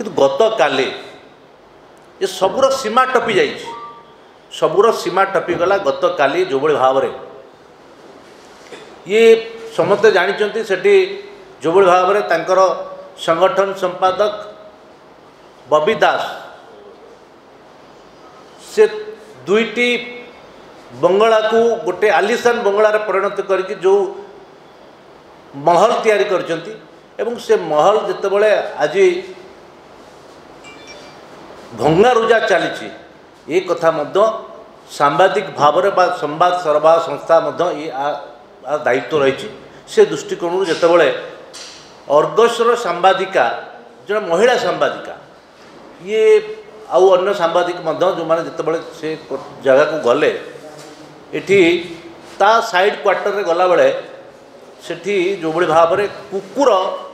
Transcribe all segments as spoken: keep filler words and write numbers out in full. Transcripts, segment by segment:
कि गत काली ये सबूर सीमा टपी जा सबूर सीमा टपी गला गत काली जो भाव में ये समस्ते जानते सेठी जो भाव में तांकर संगठन संपादक बबी दास से दुईटी बंगला को गोटे आलिशान बंगलार परिणत करके जो महल तैयारी करचंती एवं से महल जितेबाला आज भंगारुजा चली ये कथा मध्य सांबादिक भाव में संवाद सरबराह संस्था मध्य ये आ दायित्व रही से दृष्टिकोण जितेबाला अर्गसर सांबादिका जो महिला सांबादिका ये आउ अन्य सांबादिक जो मैंने जितेबाला से जगह को गले इठी ता साइड क्वार्टर रे गला बेले सेठी जो बड़ी भाव में कुकुर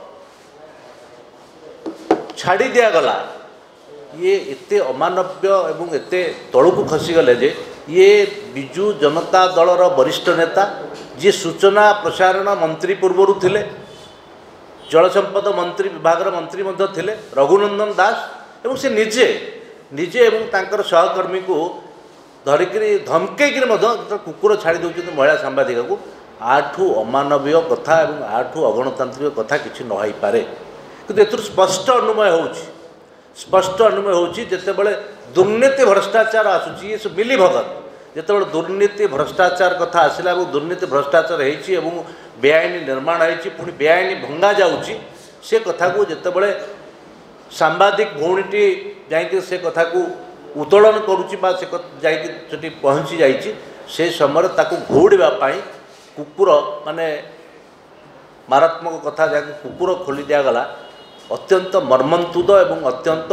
छाड़ी दिया गला ये एते अमानव्य एवं एते तलू को खसीगले जे ये बिजू जनता दलर वरिष्ठ नेता जी सूचना प्रसारण मंत्री पूर्वर थिले जल संपद मंत्री विभाग मंत्री मध्य थिले रघुनंदन दास एवं से निजे निजे एवं तांकर सहकर्मी को धरिकी धमकेक कुकुर छाड़ी दौरान महिला सांबादिका को आठू अमानवीय कथा और आठू अगणतांत्रिक कथा किसी न हो पारे कि स्पष्ट अनुमय हो स्पष्ट अनुमय होते दुर्नीति भ्रष्टाचार आसूची ये मिली भगत जिते दुर्नीति भ्रष्टाचार कथा आसला और दुर्नीति भ्रष्टाचार हो बेआईन निर्माण हो पुणी बेआईन भंगा जाऊँगी से कथा को जितेबाला सांबादिक भौणीटी जाकि से कथा को उत्तोलन करुच्ची जाकि पहुँची जाइए से समय ताकू घोड़ापी कुकुर माने मारात्मक कथा जहाँ कुकुर खोली दिगला अत्यंत मर्मन्तुद एवं अत्यंत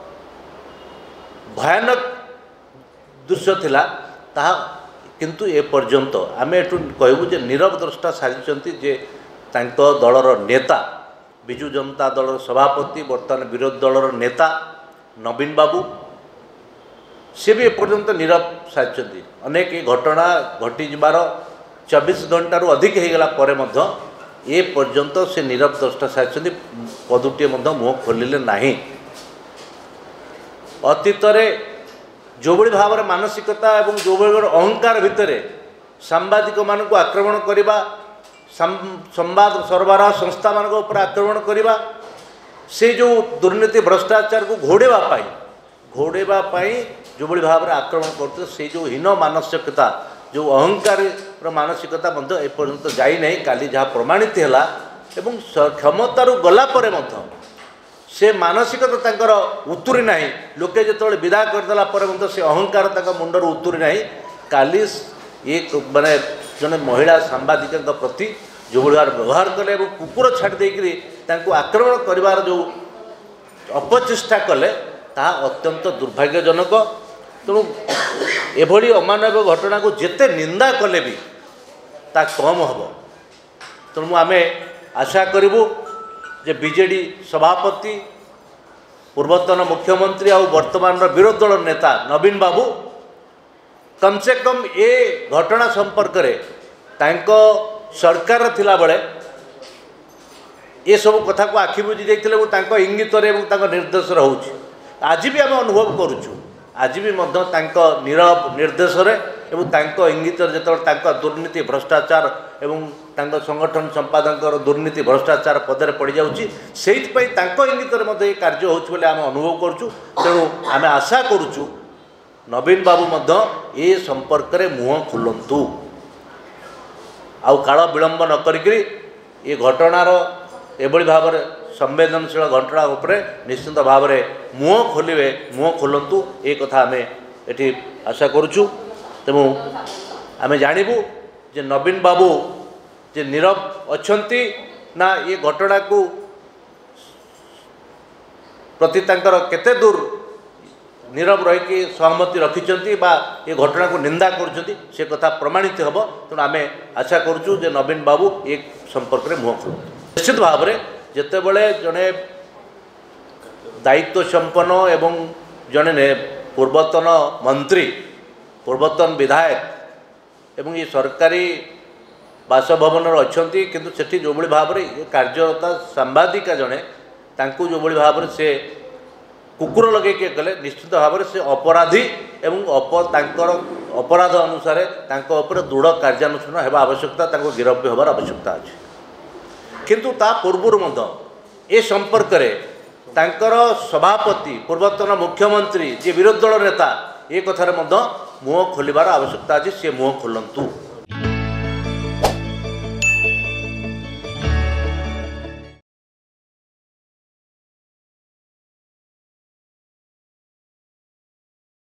भयानक दृश्य थिला ताहा किंतु ए पर्यंत आमे एटू कहबू जे नीरव द्रष्टा साजिचंती जे तांको दलर नेता बिजू जनता दलर सभापति बर्तमान विरोधी दलर नेता नवीन बाबू से भी एपर्यंत नीरव साजिचंती अनेक घटना घटी जबार चौबीस घंटा रु अधिक होगला परे मध्य ए पर्यंत से नीरव द्रष्टा साजिचंती पदुटे मध्य मुह खोलिले नाही अतीत जो भाई भाव में मानसिकता और जो भाई अहंकार भितर सांबादिक मान को आक्रमण करवा संवाद सरबराह संस्था मान आक्रमण करवा से जो दुर्नीति भ्रष्टाचार को घोड़ापी घोड़ापी जो भाई भाव में आक्रमण करते से जो हीन मानसिकता जो अहंकार मानसिकता एपर्यंत जाई नहीं काली जहाँ प्रमाणित है एवं क्षमतार गला पर से मानसिकता तांकर उतुरी नहीं लोके जो विदा करदेला पर से अहंकार मुंडर उतुरी नहीं काली ये माने जने महिला सांबादिका प्रति जो भाव व्यवहार कले कुकुर छाड़ी देकर आक्रमण कर जो अपचेष्टा कले ता अत्यंत दुर्भाग्यजनक तेणु एभली अमानवीय घटना को जेते निंदा कले भी ता कम हम तेणु आमे आशा करूँ जे बीजेडी सभापति पूर्वतन मुख्यमंत्री और वर्तमान विरोधी दल नेता नवीन बाबू कम से कम ये घटना संपर्क रे तांको सरकार थिला बळे ये सब कथा को आखि बुझी देखते तांको इंगित निर्देश रोच आज भी आम अनुभव करुचु आज भी मध्य तांको नीरव निर्देश एवं तांको इंगित जो दुर्नीति भ्रष्टाचार एवं तांको संगठन संपादक दुर्नीति भ्रष्टाचार पदर पड़ जाऊँगी से इंगित ये कार्य हो आम अनुभव करुचु तेणु आम आशा करुचु नवीन बाबू मध्य ये संपर्क में मुह खोलतु आउ काल विलंब न करी ये घटनार एभली भाव में संवेदनशील घटना उपरे निश्चित भाव में मुह खोलिए मुह खोलतु ये कथा आम ये आशा करुचु तेणु आम जानबू जे नवीन बाबू जे नीरव अच्छंती ना ये घटना को प्रति तांकर केते दूर नीरव रही सहमति रखिंट बा ये घटना को निंदा कर से कथा प्रमाणित हम तेणु आम आशा करुचु जे नवीन बाबू ये संपर्क में मुह खोल निश्चित भाव में जिते बड़े जड़े दायित्व संपन्न एवं जड़े पूर्वतन मंत्री पूर्वतन विधायक एवं ये सरकारी बासभवन अच्छी किंतु सेठी जो भाव में कार्यरता सांबादिका जड़े तांकु जो भाव में से कुकुर लगे गले निश्चित भाव में से अपराधी एवं अप तांकर अपराध अनुसार तांको ऊपर दृढ़ कार्यानुष्ठान होगा आवश्यकता तांको गिरफ्त भी होबार आवश्यकता अच्छे किंतु ता पूर्व ए संपर्क रे तांकर सभापति पूर्वतन मुख्यमंत्री जे विरोधी दल नेता ये कथार मुँह खोलिबार आवश्यकता अच्छे सी मुँह खोलंतु।